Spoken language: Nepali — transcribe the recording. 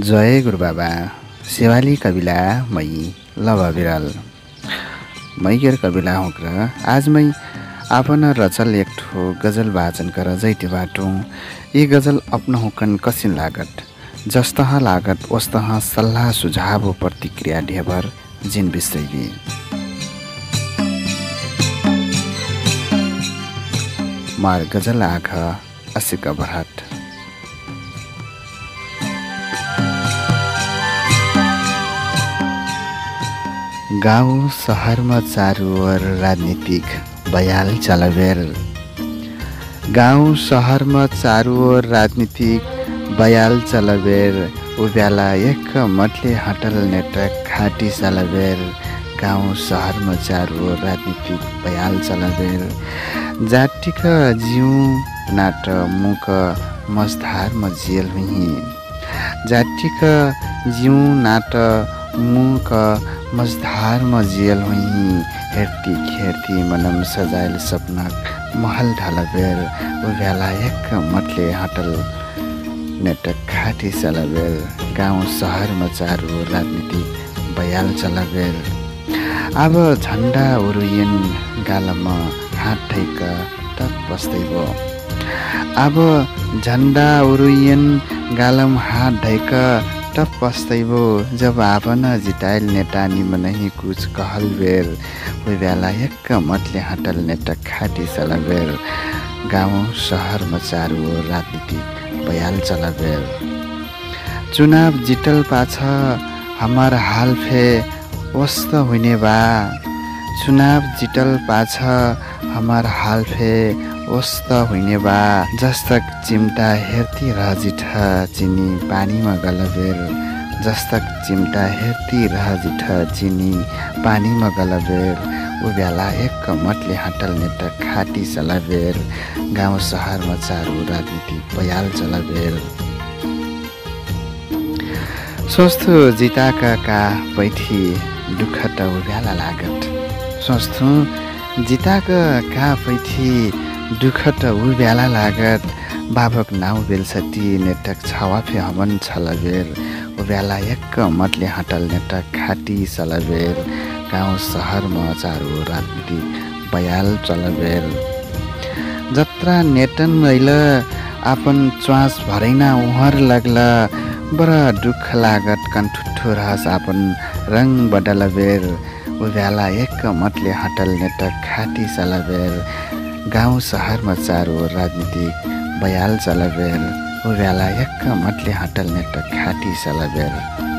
जय गुरुबाबा सेवाली कविला मै लवा बिरल मैयर कविला होकर आज मैं आपन रचल एक ठो गजल वाचन कर जैते बाटो। ये गजल अपना होकन कसिन लागत जस्तह लागत वस्तह सल्लाह सुझाव प्रतिक्रिया ढेबर जिन विषय मार गजल आख असिक भरत। गाउँ सहरमा चारुवर राजनीतिक बयाल चलबेर। गाउँ सहरमा चारुवर राजनीतिक बयाल चलबेर। उब्याला एक मतले हटल नेटक खाटी चलबेर। गाउँ सहरमा चारुवर राजनीतिक बयाल चलबेर। जातिक जिउ नाट मुक मझधारमा जेल हुई। जातिक जिउ नाट मुक मझधारमा जेल हुई। हेर्ती खेर्ती मनम सजायल सपनक महल ढलबेर। उभ्याला एक मतले हटल नेटक खाटी चलबेर। गाउँ सहरमा चारु राजनीतिक बयाल चलबेर। अब झन्डा उरुयन गालमा हात ठैक तक बस्दैबो। अब झन्डा उरुयन गालम हात ढैक टप पस्दैबो। जब आपन जिताइल नेता निमनही कुछ कहल बेर। उही बेला एक मतले हटल नेता खाटी चलबेर। गाउँ सहरमा चारु राजनीतिक बयाल चलबेर। चुनाव जितल पाछ हमार हाल फे वस्त हुने बा। चुनाव जितल पाछ हमार हाल फे वस्त हुने बा। जस्तक चिम्टा हेर्ती रहजिठ चिनी पानीमा गलबेर। जस्तक चिम्टा हेर्ती रहजिठ चिनी पानीमा गलबेर। उब्याला एक मतले हटल नेता खाटी चलबेर। गाउँ सहरमा चारु राजनीतिक बयाल चलबेर। सोच्थु जिताका का पैठी दुःख त उब्याला लागत। सोच्थु जिताका का पैठी दुःख त उब्याला लागत। बाबक नाउ बेलसती नेटक छावाफे हमन छलबेर। उब्याला एक मतले हटल नेटक खाटी चलबेर। गाउँ सहरमा चारु राजनीतिक बयाल चलबेर। जत्रा नेटन मैल आपन च्वास भरैना उहर लगला। बड़ा दुःख लागत कन्ठुठो रहस आपन रङ बदलबेर। उब्याला एक मतले हटल नेटक खाटी चलबेर। गाउँ सहरमा चारु राजनीतिक बयाल चलबेर। उब्याला एक मतले हटल नेटक खाटी चलबेर।